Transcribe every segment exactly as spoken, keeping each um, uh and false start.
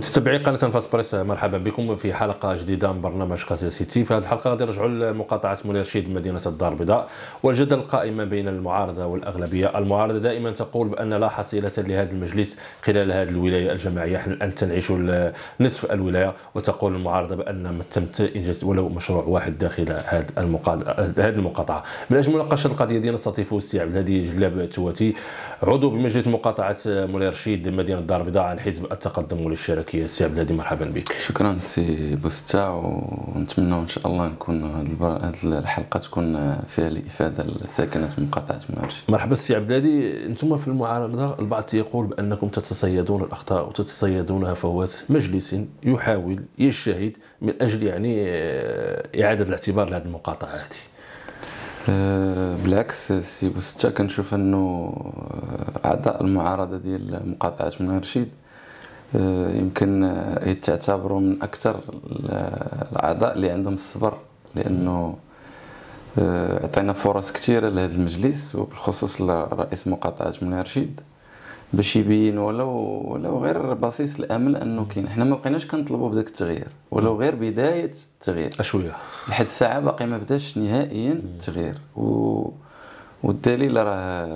متتبعي قناه انفاس بريس، مرحبا بكم في حلقه جديده من برنامج قضيه سيتي. في هذه الحلقه غادي نرجعوا لمقاطعه مولاي رشيد مدينه الدار البيضاء والجدل القائم بين المعارضه والاغلبيه. المعارضه دائما تقول بان لا حصيله لهذا المجلس خلال هذه الولايه الجماعيه، نحن الان تنعيش نصف الولايه، وتقول المعارضه بان ما تم انجاز ولو مشروع واحد داخل هذه هذه المقاطعه. من اجل مناقشه القضيه دي نستضيف السي عبد الهادي جلاب التواتي، عضو بمجلس مقاطعه مولاي رشيد مدينه الدار البيضاء عن حزب التقدم والاشتراكيه. السي عبد الهادي مرحبا بك. شكرا سي بوستا، ونتمنى ان شاء الله نكون هذه الحلقه تكون فيها الافاده لساكنه مقاطعه مولاي رشيد. مرحبا السي عبد الهادي. انتم في المعارضه البعض يقول بانكم تتصيدون الاخطاء وتتصيدون هفوات مجلس يحاول يجتهد من اجل يعني اعاده الاعتبار لهذه المقاطعه هذه. أه بالعكس سي بوستا، كنشوف انه اعضاء المعارضه ديال مقاطعه مولاي رشيد أه يمكن يتعتبروا من اكثر الاعضاء اللي عندهم الصبر، لانه أه عطينا فرص كثيره لهذا المجلس وبالخصوص لرئيس مقاطعه مولاي رشيد باش يبين ولو ولو غير بصيص الامل انه كاين. حنا ما بقيناش كنطلبوا بداك التغيير ولو غير بدايه التغيير، اشويه لحد الساعه باقي ما بداش نهائيا التغيير. و والدليل راه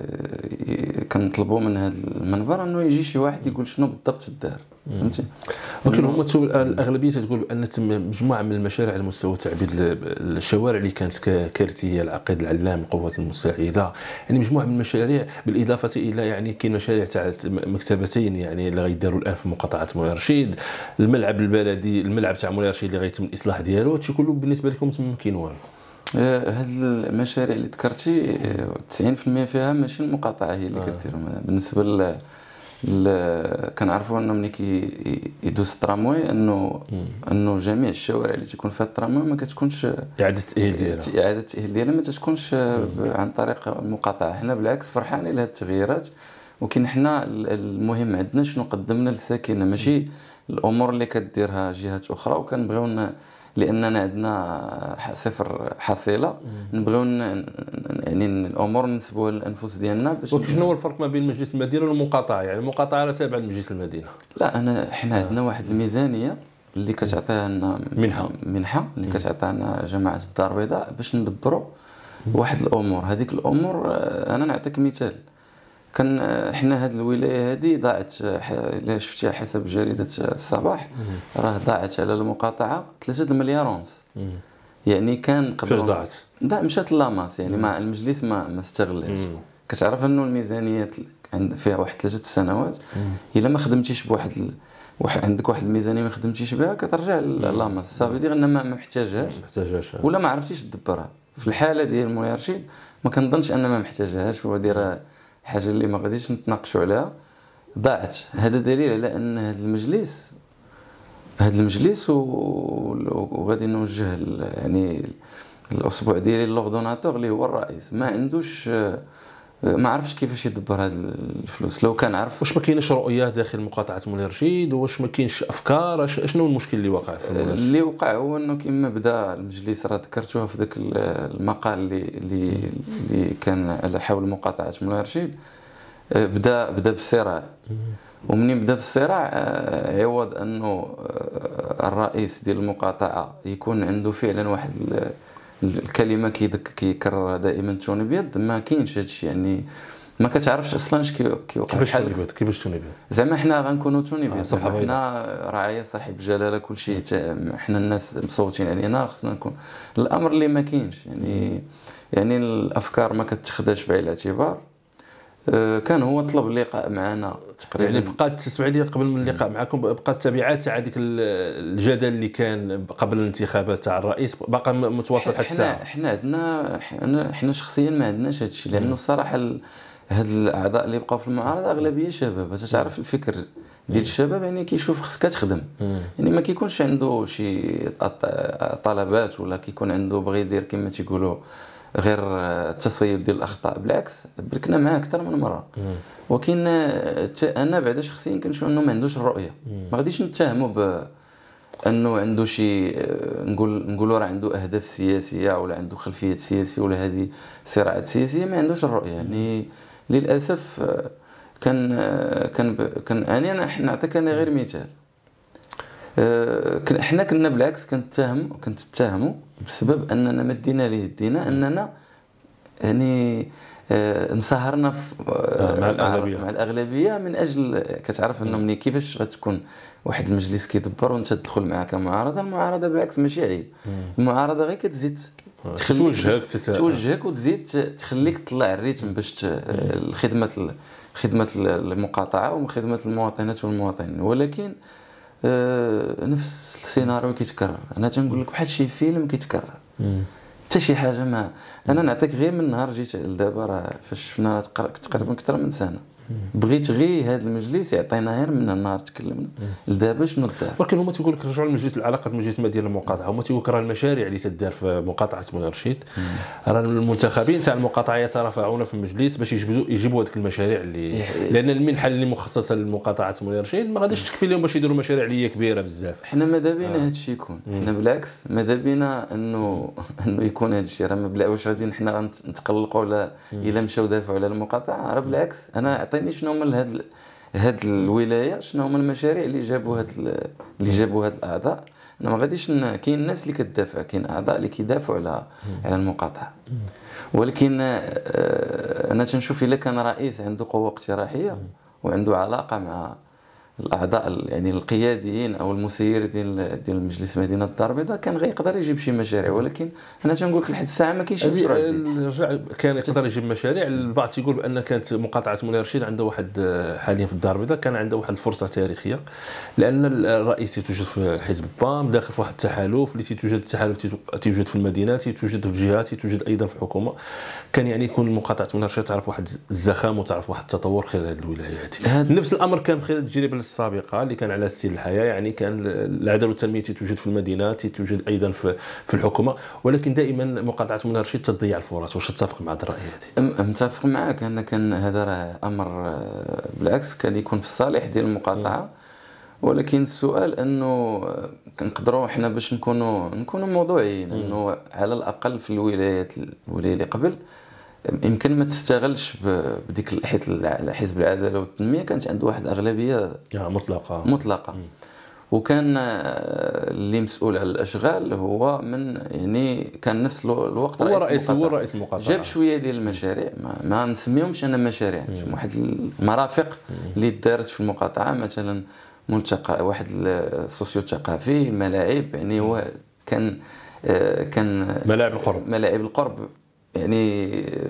كنطلبوا من هذا المنبر انه يجي شي واحد يقول شنو بالضبط دار، فهمتي. ولكن هما الاغلبيه تقول بان تم مجموعه من المشاريع على مستوى تعبيد الشوارع اللي كانت كارثيه، العقيد العلام، القوات المساعده، يعني مجموعه من المشاريع، بالاضافه الى يعني كاين مشاريع تاع مكتبتين يعني اللي غيداروا الان في مقاطعه مولاي رشيد، الملعب البلدي، الملعب تاع مولاي رشيد اللي غيتم الاصلاح ديالو. هادشي كله بالنسبه لكم تم كاين والو؟ هاد المشاريع اللي ذكرتي تسعين في المية فيها ماشي المقاطعه هي اللي كديرهم. بالنسبه ل كنعرفوا انه ملي كيدوز التراموي انه انه جميع الشوارع اللي تكون فيها التراموي ما كتكونش اعاده التاهيل ديالها اعاده التاهيل ديالها ما تكونش عن طريق المقاطعه. حنا بالعكس فرحانين لهاد التغييرات، ولكن حنا المهم عندنا شنو قدمنا للساكنه، ماشي الامور اللي كديرها جهات اخرى. وكنبغيو لاننا عندنا صفر حصيله نبغيو يعني الامور نسبوها للانفس ديالنا. باش شنو هو الفرق ما بين مجلس المدينه والمقاطعه؟ يعني المقاطعه راه تابعه لمجلس المدينه. لا، انا حنا عندنا واحد الميزانيه اللي كتعطيها لنا منحه منحه اللي كتعطيها لنا جماعه الدار البيضاء باش ندبروا واحد الامور. هذيك الامور انا نعطيك مثال. كان حنا هاد الولايه هذه ضاعت، الا شفتيها حسب جريده الصباح راه ضاعت على المقاطعه ثلاثة المليار ونص. يعني كان قبل فاش ضاعت؟ لا مشات لاماس، يعني مع المجلس ما ما استغلاش. كتعرف انه الميزانيات عند فيها واحد ثلاثه سنوات الا ما خدمتيش بواحد ال... واحد عندك واحد الميزانيه ما خدمتيش بها كترجع لاماس. صافي دير ان ما محتاجهاش محتاجهاش ولا ما عرفتيش تدبرها. في الحاله ديال مولاي رشيد ما كنظنش ان ما محتاجهاش، هو دايره حاجه اللي ما غاديش نتناقشوا عليها. ضاعت. هذا دليل على ان هذا المجلس هذا المجلس وغادي نوجه يعني الاسبوع ديالي لوردوناتور اللي هو الرئيس ما عندوش، ما عرفش كيفاش يدبر هذه الفلوس. لو كان عرف واش ما كاينش رؤيه داخل مقاطعه مولاي رشيد، واش ما كاينش افكار، شنو المشكل اللي واقع في مولاي رشيد؟ اللي وقع هو انه كما بدا المجلس، راه ذكرتوها في ذاك المقال اللي اللي اللي كان على حول مقاطعه مولاي رشيد. بدا بدا بالصراع، ومنين بدا بالصراع عوض انه الرئيس ديال المقاطعه يكون عنده فعلا واحد الكلمه كيكررها دائما توني بيض، ما كاينش هادشي. يعني ما كتعرفش اصلا اش كيوقع. كيفاش توني بيض؟ كيفاش توني بيض؟ زعما حنا غنكونوا توني بيض، آه حنا رعايه صاحب جلاله كلشي، حنا الناس مصوتين علينا، خصنا نكون الامر اللي ما كاينش. يعني يعني الافكار ما كتخداش بعين الاعتبار. كان هو طلب اللقاء معنا تقريبا، يعني بقات تسمع لي قبل من اللقاء معكم بقات تبعات تاع هذيك الجدل اللي كان قبل الانتخابات تاع الرئيس باقي متواصل حتى الساعه. حنا عندنا حنا حنا شخصيا ما عندناش هذا الشيء، لانه الصراحه هاد الاعضاء اللي بقاو في المعارضه اغلبيه شباب. تعرف الفكر ديال الشباب يعني كيشوف خصك تخدم، يعني ما كيكونش عنده شي طلبات ولا كيكون عنده بغي يدير كما تيقولوا غير التصيد ديال الاخطاء. بالعكس بركنا معاه اكثر من مره. ولكن انا بعدا شخصيا كنشوف انه ما عندوش الرؤيه. ما غاديش نتهموا ب انه عنده شي نقول نقولوا راه عنده اهداف سياسيه ولا عنده خلفيات سياسيه ولا هذه صراعات سياسيه. ما عندوش الرؤيه. يعني للاسف كان كان كان يعني انا نعطيك انا غير مثال. آه حنا كنا بالعكس كنتهم كنت اتهموا بسبب اننا مدينا ليه يدينا اننا يعني آه انصهرنا في آه مع الاغلبيه مع الاغلبيه من اجل كتعرف انه ملي كيفاش غتكون واحد المجلس كيدبر وانت تدخل معاه كمعارضه. المعارضه بالعكس ماشي عيب، المعارضه غير كتزيد توجهك توجهك وتزيد تخليك تطلع الريتم باش الخدمه خدمه المقاطعه وخدمه المواطنات والمواطنين. ولكن آه نفس السيناريو كيتكرر. انا تنقول لك بحال شي فيلم كيتكرر حتى شي حاجه. ما انا نعطيك غير من نهار جيت لدابا راه فاش شفنا تقريبا اكثر من سنه بغيت غير هذا المجلس يعطينا غير من النهار تكلمنا لدابا شنو دار. ولكن هما تيقول لك رجعوا للمجلس العلاقات المجلس ديال المقاطعه، هما تيقول لك راه المشاريع اللي تدار في مقاطعه منير رشيد راه المنتخبين تاع المقاطعه يترافعون في المجلس باش يجيبوا يجيبوا هذيك المشاريع اللي لان المنحه اللي مخصصه للمقاطعه منير رشيد ما غاديش تكفي لهم باش يديروا مشاريع اللي هي كبيره بزاف. حنا ماذا بينا آه. هذا الشيء يكون، حنا بالعكس ماذا بينا انه انه يكون هذا الشيء. راه ما بلا واش غادي حنا نتقلقوا ولا الا مشاو دافعوا على المقاطعه. راه بالعكس انا عطيني شنو هما هاد هاد الولايه شنو هما المشاريع اللي جابوا هاد اللي جابوا هاد الاعضاء. انا ما غاديش ن... كاين الناس اللي كتدافع، كاين اعضاء اللي كيدافعوا على على المقاطعه. ولكن انا تنشوف الا كان رئيس عنده قوه اقتراحيه وعنده علاقه مع الاعضاء يعني القياديين او المسيرين ديال ديال مجلس مدينه الدار البيضاء كان غيقدر يجيب شي مشاريع. ولكن انا تنقول لك لحد الساعه ما كاينش مشروع جديد. كان يقدر يجيب مشاريع. البعض تيقول بان كانت مقاطعه منير رشيد عندها واحد حاليا في الدار البيضاء كان عندها واحد الفرصه تاريخيه، لان الرئيس تيتوجد في حزب بام داخل في واحد التحالف اللي تيتوجد التحالف تيتوجد في المدينه تيتوجد في الجهات تيتوجد ايضا في الحكومه. كان يعني يكون مقاطعه منير رشيد تعرف واحد الزخام وتعرف واحد التطور خلال هذه الولايه هذه. نفس الامر كان خلال التجربه السابقه اللي كان على ستيل الحياه، يعني كان العداله والتنميه تتوجد في المدينه تتوجد ايضا في في الحكومه. ولكن دائما مقاطعه منير رشيد تضيع الفرص. واش تتفق مع هذا الراي هذه؟ متفق معك. انا كان هذا راه امر بالعكس كان يكون في الصالح ديال المقاطعه. ولكن السؤال انه كنقدروا احنا باش نكونوا نكونوا موضوعيين انه على الاقل في الولايات الولايه اللي قبل يمكن ما تستغلش بديك حيت حزب العداله والتنميه كانت عنده واحد الاغلبيه مطلقه مطلقه م. وكان اللي مسؤول على الاشغال هو من يعني كان نفس الوقت هو رئيس هو رئيس المقاطعه. جاب شويه ديال المشاريع ما, ما نسميهمش انا مشاريع، واحد المرافق اللي دارت في المقاطعه مثلا ملتقى واحد السوسيو ثقافي ملاعب. يعني هو كان كان ملاعب القرب ملاعب القرب يعني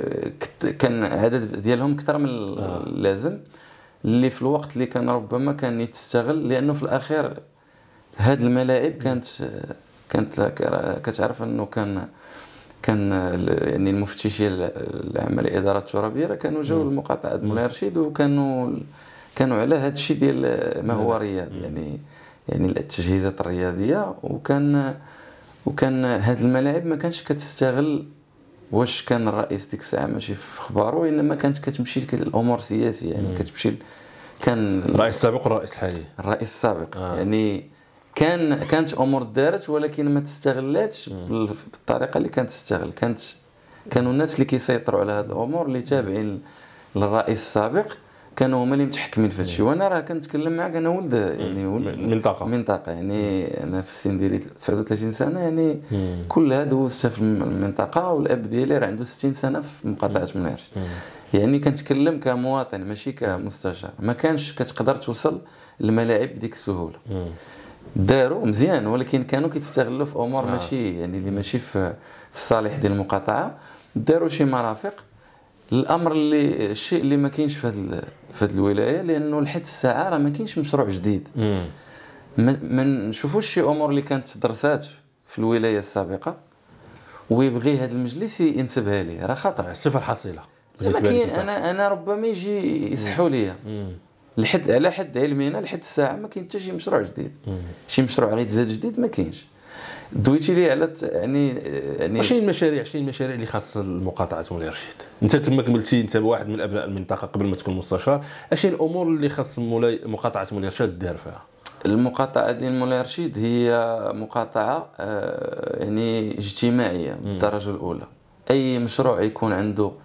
كان عدد ديالهم اكثر من اللازم اللي في الوقت اللي كان ربما كان يتستغل. لانه في الاخير هاد الملاعب كانت كانت كتعرف انه كان كان يعني المفتشين العام الاداره الترابيه كانوا جاوا لمقاطعه منير رشيد وكانوا كانوا على هذا الشيء ديال ما هو رياضي يعني يعني التجهيزات الرياضيه. وكان وكان هاد الملاعب ما كانش كتستغل. واش كان الرئيس ديك الساعه ماشي في اخباره انما كانت كتمشي الامور السياسيه يعني كتمشي. كان الرئيس السابق والرئيس الحالي الرئيس السابق آه. يعني كان كانت امور دارت ولكن ما تستغلاتش بالطريقه اللي كانت تستغل. كانت كانوا الناس اللي كيسيطروا على هذه الامور اللي تابعين للرئيس السابق كانوا هما اللي متحكمين في هذا الشيء. وانا راه كنتكلم معك انا ولد يعني ولد منطقه منطقه يعني انا في السن ديالي تسعة وثلاثين سنه يعني كلها دوزتها في المنطقه. والاب ديالي راه عنده ستين سنه في مقاطعه منير رشيد. يعني كنتكلم كمواطن ماشي كمستشار. ما كانش كتقدر توصل للملاعب بديك السهوله. داروا مزيان ولكن كانوا كيتستغلوا في امور ماشي يعني اللي ماشي في الصالح ديال المقاطعه. داروا شي مرافق. الامر اللي الشيء اللي ما كاينش في هذه في هذه الولايه لانه لحد الساعه راه ما كاينش مشروع جديد. ما نشوفوش شي امور اللي كانت درسات في الولايه السابقه ويبغي هذا المجلس ينسبها ليه. راه خطا صفر حصيله بالنسبه لي. انا انا ربما يجي يصحوا ليا لحد على حد علمنا لحد الساعه ما كاين حتى شي مشروع جديد. شي مشروع غيتزاد جديد ما كاينش. دويتي لي على يعني يعني شنو المشاريع شنو المشاريع اللي خاص المقاطعه منير رشيد؟ انت كما قلتي انت واحد من ابناء المنطقه قبل ما تكون مستشار. اش هي الامور اللي خاص مقاطعه منير رشيد دار فيها؟ المقاطعه ديال منير رشيد هي مقاطعه يعني اجتماعيه بالدرجه الاولى. اي مشروع يكون عنده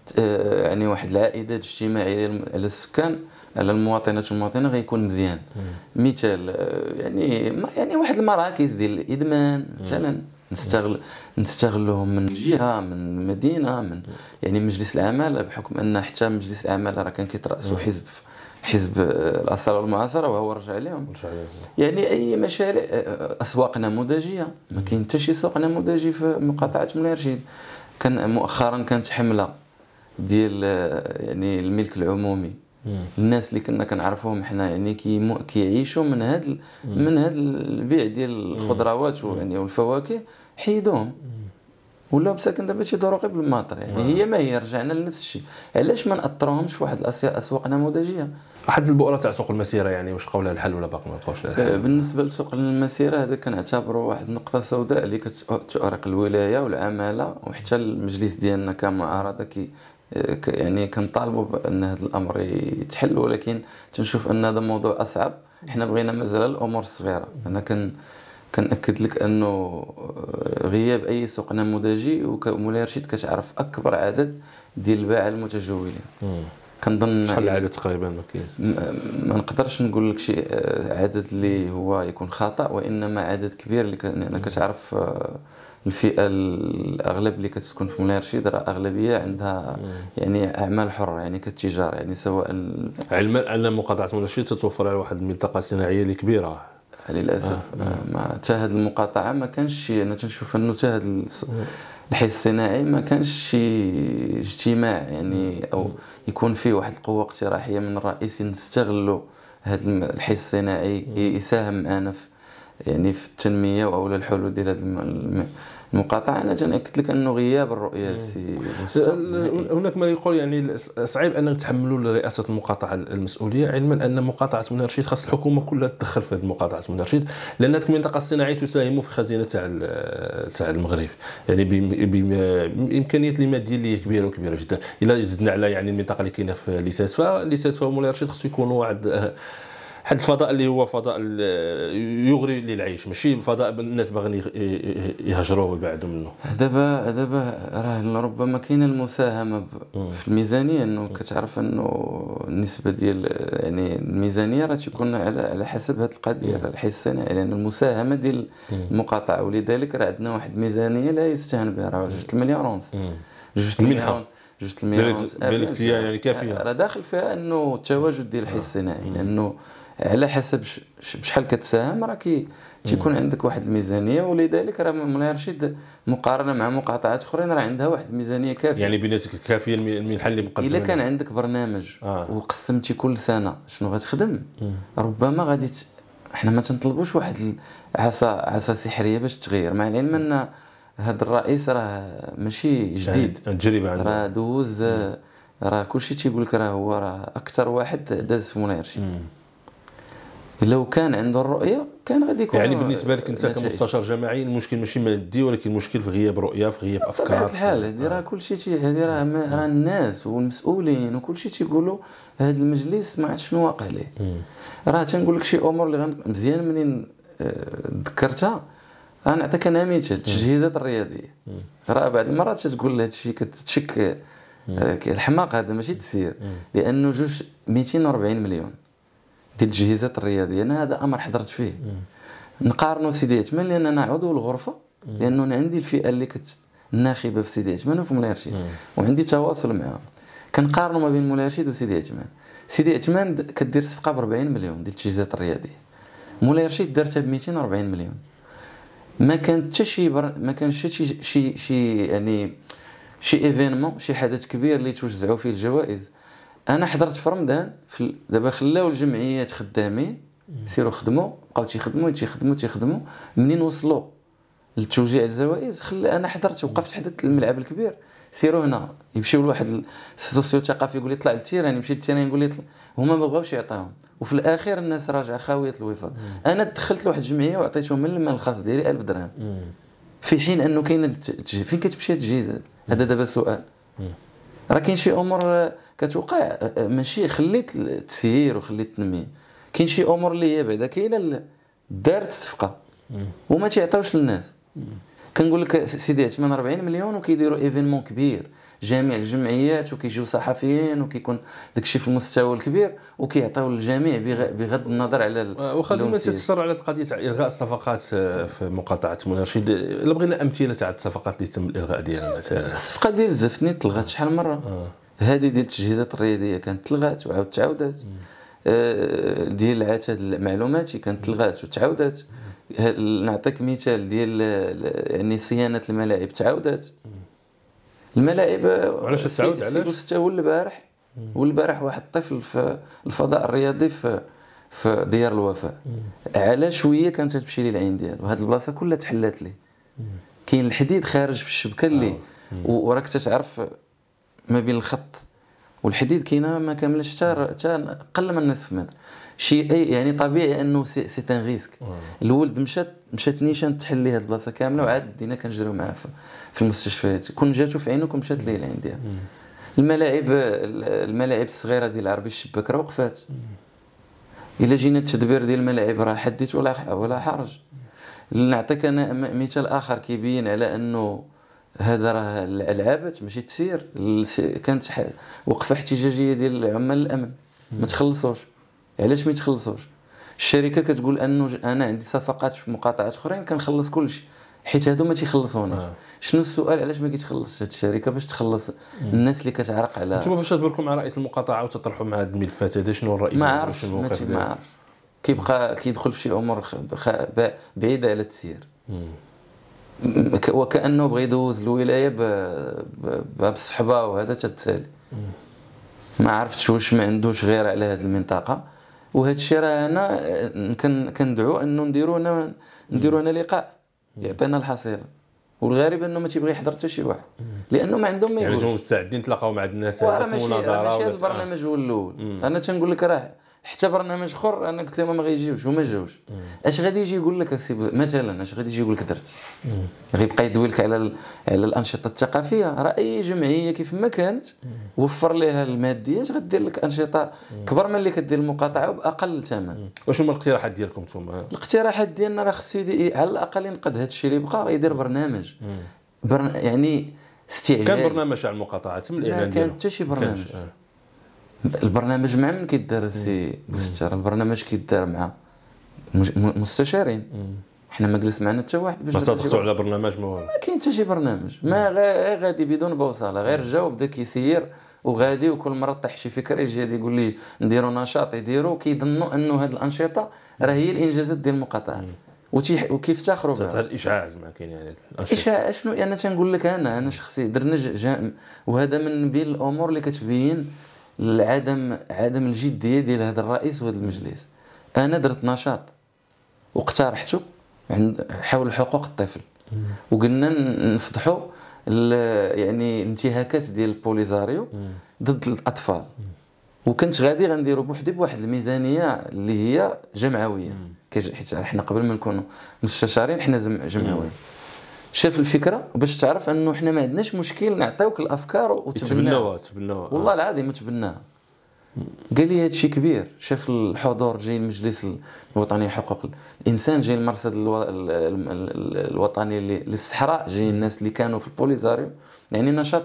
يعني واحد العائدات اجتماعيه على السكان على المواطنات والمواطنين غيكون مزيان. مثال يعني يعني واحد المراكز ديال الادمان مثلا نستغل نستغلهم من جهه من مدينه من يعني مجلس العماله، بحكم ان حتى مجلس العماله راه كان كيترأسوا حزب حزب الاصاله والمعاصره وهو رجع لهم. يعني اي مشاريع، اسواق نموذجيه، ما كاين حتى شي سوق نموذجي في مقاطعه مولاي رشيد. كان مؤخرا كانت حمله ديال يعني الملك العمومي، الناس اللي كنا كنعرفوهم حنا يعني كي كيعيشوا من هذا من هذا البيع ديال الخضروات يعني والفواكه، حيدوهم ولاو مساكن دابا تيدوروا غير بالماطر. يعني هي ما هي رجعنا لنفس الشيء. علاش ما ناثروهمش في واحد الاسواق نموذجيه؟ احد البؤره تاع سوق المسيره يعني واش لقاو لها الحل ولا باقي ما لقاوش لها الحل؟ بالنسبه لسوق المسيره هذا كنعتبره واحد النقطه سوداء اللي كتؤرق الولايه والعماله وحتى المجلس ديالنا كمعارضه كي يعني كنطالبوا بان هذا الامر يتحل، ولكن تنشوف ان هذا موضوع اصعب. حنا بغينا مازال الامور الصغيره. انا كن كنأكد لك انه غياب اي سوق نموذجي، ومولاي رشيد كتعرف اكبر عدد ديال الباعه المتجولين. كنظن شحال العدد تقريبا؟ ما كاينش، ما نقدرش نقول لك شي عدد اللي هو يكون خطا، وانما عدد كبير اللي انا كتعرف الفئه الاغلب اللي كتسكن في مولاي رشيد راه اغلبيه عندها يعني اعمال حره يعني كالتجاره، يعني سواء علما ان مقاطعه مولاي رشيد تتوفر على واحد المنطقه صناعيه اللي كبيره. للاسف آه. ما حتى هذه المقاطعه ما كانش شي، انا تنشوف انه حتى هذا الحي الصناعي ما كانش شي اجتماع يعني او يكون فيه واحد القوه اقتراحيه من الرئيس نستغلوا هذا الحي الصناعي يساهم معنا في يعني في التنميه او الحلول ديال هذه المقاطعه. انا تنأكد لك انه غياب الرؤيه السي هناك ما يقول يعني صعيب ان نتحملوا لرئاسه المقاطعه المسؤوليه، علما ان مقاطعه مولاي رشيد خاص الحكومه كلها تدخل في مقاطعه مولاي رشيد، لان هذيك المنطقه الصناعيه تساهم في خزينه تاع تاع المغرب يعني بامكانيات الماديه اللي كبيره وكبيره جدا. الا زدنا على يعني المنطقه اللي كاينه في ليساسفا ليساسفا ومولاي رشيد خصو يكونوا واحد حد الفضاء اللي هو فضاء يغري للعيش، ماشي فضاء الناس باغيين يهجروه ويبعدوا منه. دابا دابا راه ربما كاينه المساهمه في الميزانيه، انه كتعرف انه النسبه ديال يعني الميزانيه راه تكون على على حسب هذه القضيه على الحي الصناعي، لان المساهمه ديال المقاطعه، ولذلك راه عندنا واحد الميزانيه لا يستهان بها، راه جوج المليار ونص جوج المليار جوج المليار ونص يعني كافيه. راه داخل فيها انه التواجد ديال الحي الصناعي، لانه على حسب بشحال كتساهم راه كي تيكون عندك واحد الميزانيه، ولذلك راه مولاي رشيد مقارنه مع مقاطعات اخرين راه عندها واحد الميزانيه كافيه يعني بنسبه كافيه المنحه اللي مقدمه. الا كان عندك برنامج آه. وقسمتي كل سنه شنو غتخدم، ربما غادي ت... احنا ما تنطلبوش واحد عصا عصا سحريه باش تغير، مع العلم ان هذا الرئيس راه ماشي جديد، التجربه عنده راه دوز راه كلشي تيقول لك راه هو راه اكثر واحد داز في مولاي رشيد. لو كان عنده الرؤيه كان غادي يكون يعني بالنسبه لك انت كمستشار جماعي المشكل ماشي مادي، ولكن المشكل في غياب رؤيه، في غياب افكار. بطبيعه الحال هذه راه كلشي تي هذه راه راه الناس والمسؤولين وكلشي تيقولوا هذا المجلس ما عرفت شنو واقع ليه. راه تنقول لك شي امور اللي مزيان منين ذكرتها. غنعطيك انا مثال التجهيزات الرياضيه، راه بعض المرات تتقول هذا الشيء كتشك الحماق هذا ماشي تسير، لانه جوج مئتين وأربعين مليون ديال التجهيزات الرياضيه. انا هذا امر حضرت فيه نقارنوا سيدي عثمان، لان انا عضو الغرفه، لانه انا عندي الفئه اللي كت الناخبه في سيدي عثمان وفي مولاي رشيد وعندي تواصل معها. كنقارنوا ما بين مولاي رشيد وسيدي عثمان. سيدي عثمان كدير صفقه ب أربعين مليون ديال التجهيزات الرياضيه، مولاي رشيد دارتها ب مئتين وأربعين مليون. ما كانت حتى شي بر... ما كانش شي شي شي يعني شي ايفينمون شي حدث كبير اللي توزعوا فيه الجوائز. انا حضرت في رمضان في دابا خلاو الجمعيات خدامين سيروا خدموا بقاو تيخدموا تيخدموا تيخدموا منين وصلوا لتوزيع الجوائز. خلى انا حضرت وقفت حدا الملعب الكبير، سيروا هنا يمشيو لواحد السوسيو ثقافي يقول لي طلع للتيران، يمشي للتيران يقول لي هما ما بغاوش يعطيهم، وفي الاخير الناس راجعه خاويه الوفاض. انا دخلت لواحد الجمعيه وعطيتهم من المال الخاص ديالي ألف درهم، في حين انه كاين فين كتمشي التجهيزات. هذا دابا سؤال. راه كاين شي امور كتوقع ماشي خليت التسيير وخليت التنميه، كاين شي امور اللي هي بعدا كاينه دارت الصفقه وما تيعطيوش للناس. كنقول لك سيدي ثمانية وأربعين مليون وكيديروا ايفينمون كبير، جميع الجمعيات وكيجيو صحفيين وكيكون داكشي في المستوى الكبير وكيعطيو للجميع بغض النظر على واخا ديما تتصر على القضيه تاع الغاء الصفقات في مقاطعه منى رشيد. الا بغينا امثله تاع الصفقات اللي تم الالغاء ديالها مثلا. الصفقه ديال الزفتني تلغات شحال مره. آه. هذه ديال التجهيزات الرياضيه كانت تلغات وعاود تعاودات. آه ديال العتاد المعلوماتي كانت تلغات وتعاودات. نعطيك مثال ديال يعني صيانه الملاعب تعاودات. الملاعب علاش تعاود؟ علاش هو البارح والبارح واحد الطفل في الفضاء الرياضي في في ديار الوفاء على شويه كانت تمشي ليه العين ديالو، هاد البلاصه كلها تحلات ليه. كاين الحديد خارج في الشبكه اللي وراك تعرف ما بين الخط والحديد كاينه ما كاملش حتى اقل من نصف متر. شيء يعني طبيعي انه سي, سي ان ريسك. الولد مشات مشات نيشان تحل ليه هاد البلاصه كامله وعاد دينا كنجريو معاه في المستشفيات. كون جاتو في عينك ومشات ليه العين ديالو. الملاعب الملاعب الصغيره ديال العربي الشباك راه وقفات. الا جينا التدبير ديال الملاعب راه حديت ولا ولا حرج. نعطيك انا مثال اخر كيبين على انه هذا راه العابات ماشي تسير. كانت وقفه احتجاجيه ديال عمال الامن ما تخلصوش. علاش ما يتخلصوش؟ الشركه كتقول انه انا عندي صفقات في مقاطعات اخرين كنخلص كلشي، حيت هادو ما تيخلصوناش. آه. شنو السؤال؟ علاش ما كيتخلصش هاد الشركه باش تخلص مم. الناس اللي كتعرق على. نتوما فاش تدبركم مع رئيس المقاطعه وتطرحوا مع هاد الملفات هذا شنو الراي؟ ما عرفتش ما عارف. كيبقى كيدخل في شي امور بعيده على التسيير. وكانه بغى يدوز الولايه بالصحبه وهذا تتسالي. ما عرفتش واش ما عندوش غير على هذه المنطقه. وهذا الشيء راه انا كندعو انه نديروا هنا نديروا هنا لقاء يعطينا الحصيله. والغريب انه ما تيبغي يحضر حتى شي واحد لانه ما عندهم ما يقولوا. يعني مستعدين تلاقاو مع الناس في مناظره. ماشي هذا البرنامج هو الاول. انا تنقول لك راه حتى برنامج اخر انا قلت لهم ما غيجيوش وما جاوش. اش غادي يجي يقول لك مثلا اش غادي يجي يقول لك درت؟ غيبقى يدوي لك على على الانشطه الثقافيه. راه اي جمعيه كيف ما كانت وفر لها الماديات غدير لك انشطه كبر من اللي كدير المقاطعه وباقل ثمن. واش هما الاقتراحات ديالكم نتوما؟ الاقتراحات ديالنا راه خصو على الاقل ينقذ هذا الشيء اللي بقى يدير برنامج. برن... يعني استعجال. كان برنامج على المقاطعه تم الاعلان ديالو؟ ما كان حتى شي برنامج. البرنامج مع من كيدار السي بوستر؟ البرنامج كيدار مع مستشارين. حنا ما جلس معنا حتى واحد باش صادقتوا على برنامج. ما كاين حتى شي برنامج. ما غير غادي بدون بوصله، غير جا وبدا كيسير وغادي وكل مره طيح شي فكره يجي هذا يقول لي نديروا نشاط يديروا كيظنوا انه هذه الانشطه راه هي الانجازات ديال المقاطعه وكيفتخروا بها. هذا الاشعاع زعما كاين يعني الاشعاع شنو؟ انا تنقول لك انا انا شخصي درنا جا وهذا من بين الامور اللي كتبين العدم عدم الجديه ديال هذا الرئيس وهذا المجلس. انا درت نشاط واقترحته عند حول حقوق الطفل وقلنا نفضحوا يعني الانتهاكات ديال البوليزاريو ضد الاطفال. وكنت غادي غنديروا بوحدي بواحد الميزانيه اللي هي جمعويه حيت حنا قبل ما نكونوا مستشارين حنا جمعويه. شاف الفكره باش تعرف انه حنا ما عندناش مشكل نعطيوك الافكار وتبناوها تبناوها. والله العظيم تبناها. قال لي هذا شيء كبير. شاف الحضور جاي المجلس الوطني لحقوق الانسان، جاي المرصد الوطني للصحراء، جاي الناس اللي كانوا في البوليزاريو. يعني نشاط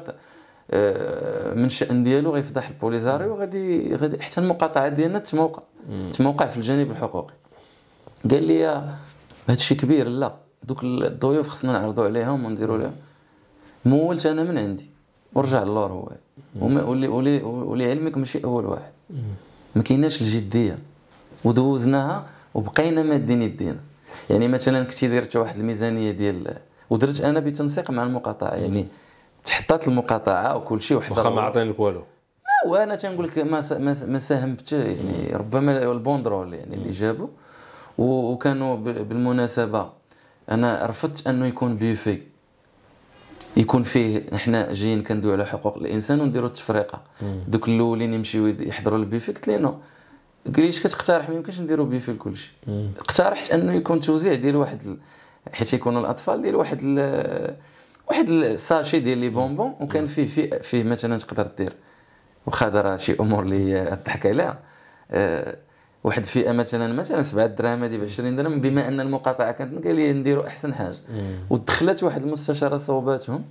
من الشأن ديالو غيفضح البوليزاريو وغادي غادي حتى المقاطعه ديالنا تموقع تموقع في الجانب الحقوقي. قال لي هذا الشيء كبير. لا دوك الضيوف خصنا نعرضوا عليهم ونديروا لهم. مولت انا من عندي ورجع اللور هو ولي ولي ولي علمك ماشي اول واحد. ما كايناش الجديه ودوزناها وبقينا مادين يدينا. يعني مثلا كنت درت واحد الميزانيه ديال ودرت انا بتنسيق مع المقاطعه. يعني تحطات المقاطعه وكل شيء وحده واخا ما عطينا لك والو. وانا تنقول لك ما ما ساهمت يعني ربما البوندرول يعني اللي جابوا. وكانوا بالمناسبه انا رفضت انه يكون بيفي يكون فيه احنا جايين كندويو على حقوق الانسان ونديروا التفرقه. دوك الاولين يمشيو يحضروا البيفي قلت ليه نو. قال لي اش كتقترح؟ ما يمكنش نديروا بيفي لكل شيء. اقترحت انه يكون توزيع ديال واحد ال... حيت يكونوا الاطفال ديال واحد ال... واحد الساشي ديال لي بونبون وكان فيه فيه, فيه مثلا تقدر دير واخا راه شي امور اللي تضحك عليها. أه واحد الفئه مثلا مثلا سبعة دراهم هذه ب عشرين درهم، بما ان المقاطعه كانت قال لي نديروا احسن حاجه، ودخلت واحد المستشاره صوباتهم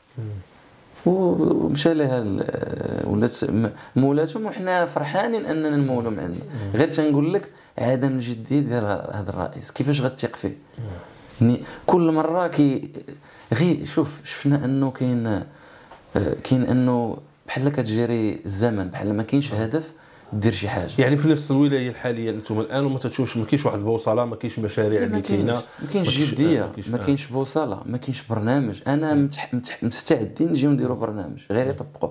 ومشى لها ولات مولاتهم، وحنا فرحانين اننا نمولوا معنا. غير تنقول لك عدم الجديه ديال هذا الرئيس، كيفاش غتثق فيه؟ يعني كل مره كي غير شوف شفنا انه كاين كاين انه بحال كتجري الزمن، بحال ما كاينش هدف دير شي حاجه. يعني في نفس الولايه الحاليه انتم الان وما تشوفش، ما كاينش واحد البوصله، ما كاينش مشاريع اللي كاينه، ما كاينش جديه، ما كاينش بوصله، ما كاينش برنامج. انا متح... متح... مستعدين نجيو نديروا برنامج غير يطبقوا.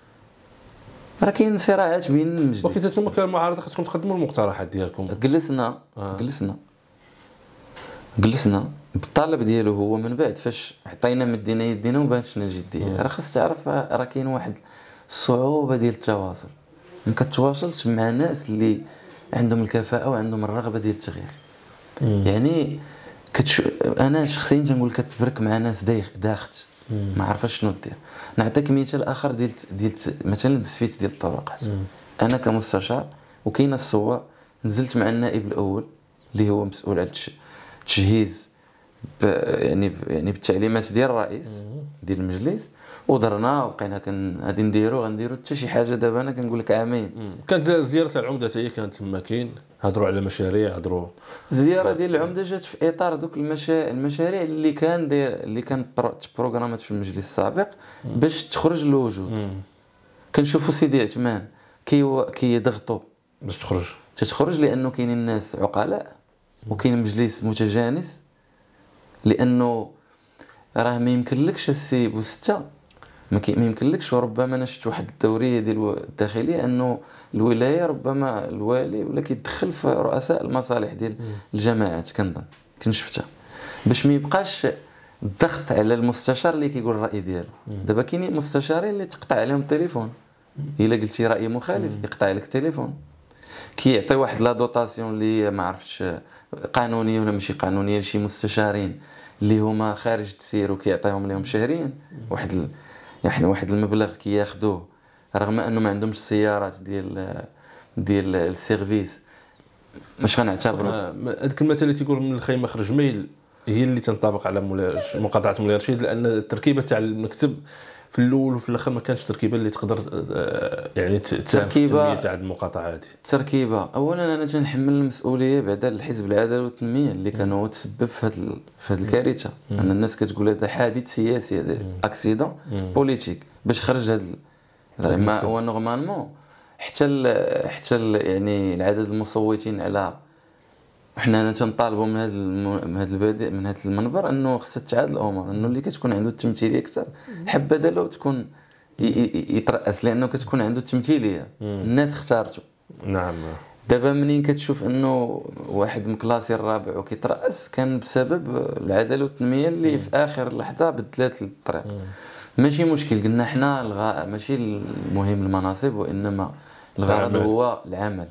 راه كاين صراعات بين المجلس، ولكن انتم كمعارضه خاصكم تقدموا المقترحات ديالكم. جلسنا آه. جلسنا جلسنا بالطلب ديالو هو، من بعد فاش عطينا مدينا يدينا وبانت لنا الجديه. راه خاص تعرف راه كاين واحد الصعوبه ديال التواصل، ما كتواصلش مع ناس اللي عندهم الكفاءه وعندهم الرغبه ديال التغيير. يعني كتش... انا شخصيا تنقول كتبرك مع ناس دايخ داخت ما عرفتش شنو دير. نعطيك مثال اخر ديال ديال مثلا التسفيت ديال الطرقات. انا كمستشار وكاين الصور، نزلت مع النائب الاول اللي هو مسؤول على التجهيز ب... يعني ب... يعني بالتعليمات ديال الرئيس ديال المجلس، ودرنا وبقينا كن غادي نديرو غنديرو حتى شي حاجه. دابا انا كنقول لك عامين. كانت زياره العمده حتى هي كانت تما، كاين هضروا على مشاريع، هضروا الزياره ديال العمده جات في اطار دوك المشا... المشاريع اللي كان داير اللي كانت بروغرامات في المجلس السابق باش تخرج للوجود. كنشوفوا سيدي عثمان كي كيضغطوا باش تخرج تتخرج، لانه كاينين الناس عقلاء وكاين مجلس متجانس. لانه راه ما يمكنلكش السي بوسته، ما يمكنلكش. وربما انا شفت واحد الدوريه ديال الداخليه انه الولايه ربما الوالي ولا كيدخل في رؤساء المصالح ديال الجماعات، كنظن كنت شفتها، باش ما يبقاش الضغط على المستشار اللي كيقول الراي ديالو. دابا كاينين مستشارين اللي تقطع عليهم التليفون، الا قلتي راي مخالف يقطع لك التليفون، كيعطي واحد لا دوطاسيون اللي ما عرفتش قانونيه ولا ماشي قانونيه لشي مستشارين اللي هما خارج التسيير، وكيعطيهم لهم شهريا واحد ال... يعني واحد المبلغ كياخذوه، رغم انه ما عندهمش السيارات ديال ديال السيرفيس. مش غنعتبروا هذاك المثل اللي تيقول من الخيمه خرج ميل هي اللي تنطبق على مولاي مقاطعه مولاي رشيد، لان التركيبه تاع المكتب في الاول وفي الاخر ما كانش تركيبه اللي تقدر يعني تساهم في التنميه تاع المقاطعه هذه. تركيبه اولا انا تنحمل المسؤوليه بعدا الحزب العداله والتنميه اللي كان هو تسبب في هذه في هذه الكارثه. ان الناس كتقول هذا حادث سياسي، هذا اكسيدون بوليتيك باش خرج هذا ما هو نورمالمون. حتى ال حتى ال يعني العدد المصوتين على وحنا انا تنطالبوا من هذا من هذا البدء من هذا المنبر انه خصها تعاد الامور، انه اللي كتكون عنده التمثيليه اكثر حبذا لو تكون يترأس، لانه كتكون عنده التمثيليه الناس اختارته. نعم. دابا منين كتشوف انه واحد مكلاسي الرابع وكيترأس كان بسبب العداله والتنميه اللي في اخر لحظه بدلات الطريق. ماشي مشكل، قلنا حنا الغاء ماشي المهم المناصب، وانما الغرض هو العمل.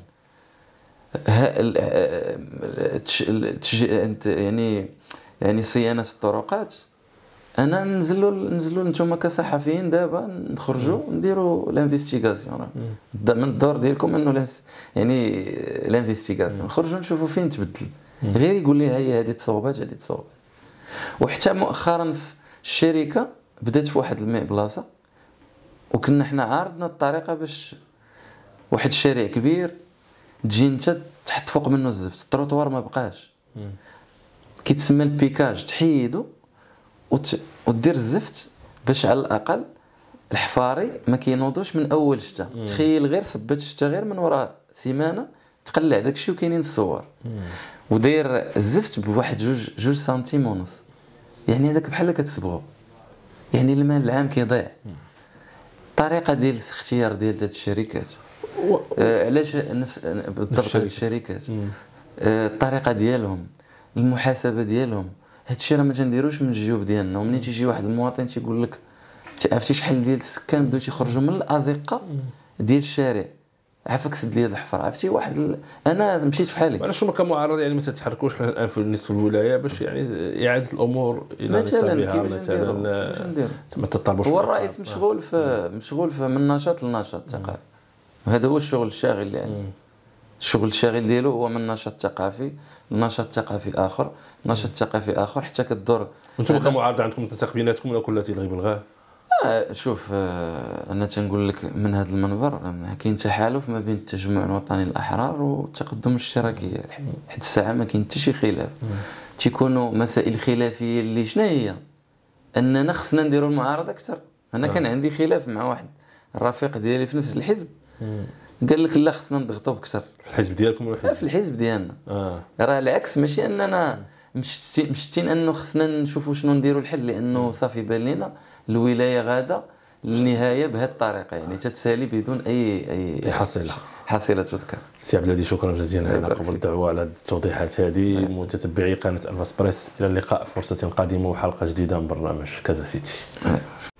يعني يعني صيانه الطرقات. انا ننزلوا ننزلوا نتوما كصحفيين دابا نخرجوا نديروا لانفيستيغاسيون، من الدور ديالكم انه يعني لانفيستيغاسيون نخرجوا نشوفوا فين تبدل، غير يقول لي هي هذه تصوبات هذه تصوبات. وحتى مؤخرا في الشركه بدات في واحد الماء بلاصه، وكنا حنا عارضنا الطريقه باش واحد الشارع كبير تجي انت تحط فوق منه الزفت، التروطوار ما بقاش كيتسمى البيكاج، تحيدو وت... ودير الزفت باش على الاقل الحفاري ما كينوضوش من اول شتا. تخيل غير صبت الشتا غير من وراء سيمانه تقلع داكشي وكاينين الصور، وداير الزفت بواحد جوج جوج سنتيم ونص. يعني هذاك بحال كتسبغو، يعني المال العام كيضيع. الطريقه ديال الاختيار ديال هاد الشركات و... آه علاش نفس بالضبط هاد الشركات آه الطريقه ديالهم المحاسبه ديالهم، هادشي راه ما تنديروش من الجيوب ديالنا. ومنين تيجي واحد المواطن تيقول لك عرفتي شحال ديال السكان بداو تيخرجوا من الازقه ديال الشارع عافاك سد لي الحفر، عرفتي واحد ال... انا مشيت في حالي. علاش هما كمعارضه يعني ما تتحركوش حنا الان في نصف الولايه باش يعني اعاده الامور الى مثلا مثلا ما تطالبوش. هو الرئيس مشغول في مشغول في من نشاط لنشاط ثقافي، وهذا هو الشغل الشاغل اللي عنده. الشغل الشاغل ديالو هو من نشاط ثقافي لنشاط ثقافي اخر، نشاط ثقافي اخر، حتى كدور. انتم كمعارضه عندكم التنسيق بيناتكم ولا كلاتي الغي بالغاه؟ آه شوف، آه انا تنقول لك من هذا المنبر كاين تحالف ما بين التجمع الوطني للاحرار والتقدم الاشتراكيه، حتى الساعه ما كاين حتى شي خلاف. تيكونوا مسائل خلافيه اللي شنو هي اننا خصنا نديروا المعارضه اكثر. انا كان عندي خلاف مع واحد الرفيق ديالي في نفس الحزب، قال لك لا خصنا نضغطوا بكثر. في الحزب ديالكم ولا في الحزب؟ في الحزب ديالنا. اه راه العكس، ماشي اننا مشتين انه خصنا نشوفوا شنو نديروا الحل، لانه صافي بان لنا الولايه غاده للنهايه بهذه الطريقه، يعني تتسالي بدون اي اي حصيله حصيله تذكر. سي عبد الهادي شكرا جزيلا على قبول الدعوه، على التوضيحات هذه. متتبعي قناه الفاسبريس، الى اللقاء في فرصه قادمه وحلقه جديده من برنامج كازا سيتي.